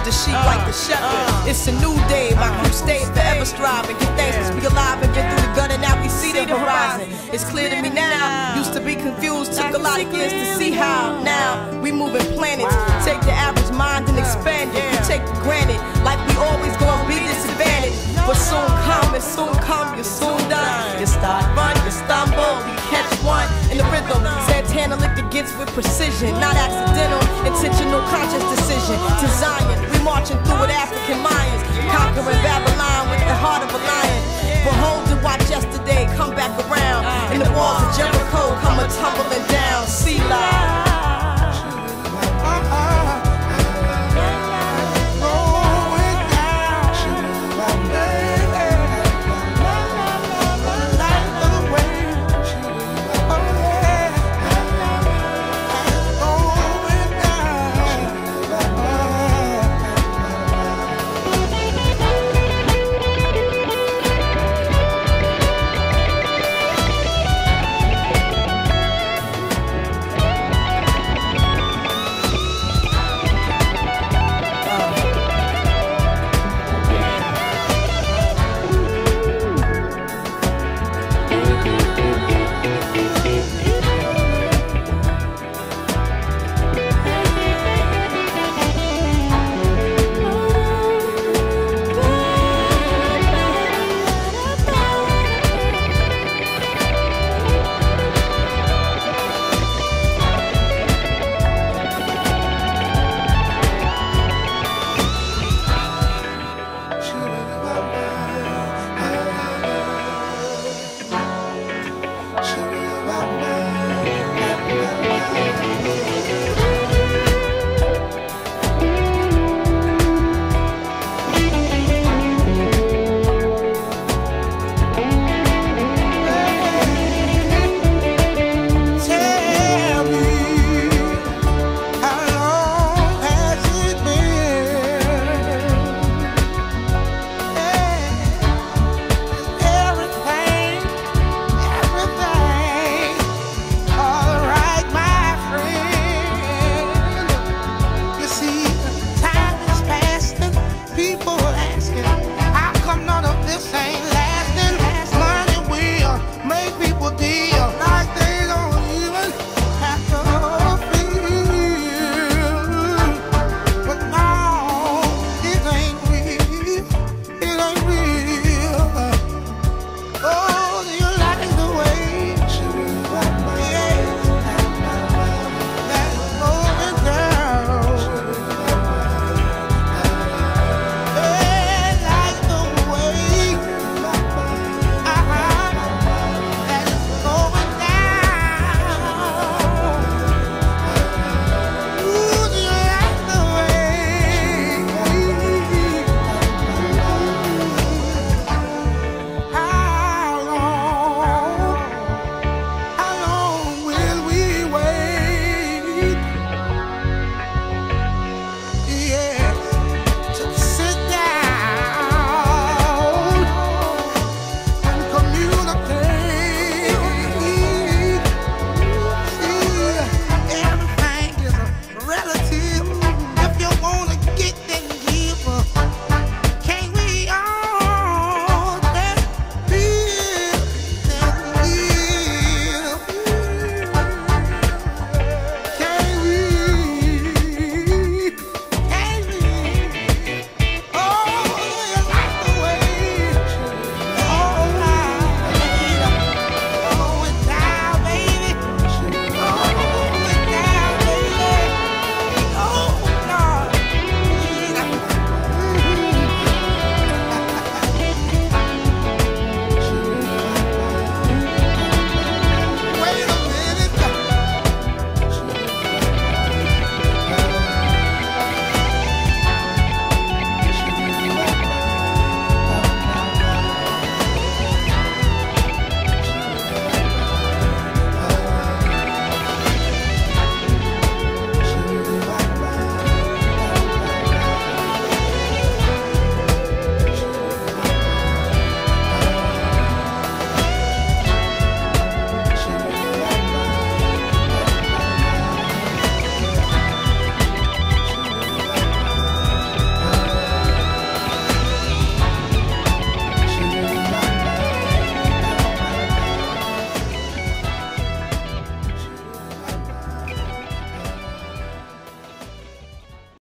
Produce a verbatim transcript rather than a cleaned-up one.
the sheep like the shepherd. It's a new day, my crew stay forever striving. Give thanks to be alive and get through the gun, and now we see the horizon. It's clear to me now. Used to be confused, took a lot of years to see how. Now we moving planets. Take the average mind and expand it. We take for granted, like we always gonna be disadvantaged. But soon come, and soon come, you're soon done. You start run, you stumble, you catch one in the rhythm. Santana lick the gets with precision, not accidental, intentional, conscious decision. To Zion, we marching through with African Mayans, conquering Babylon with the heart of a lion. Behold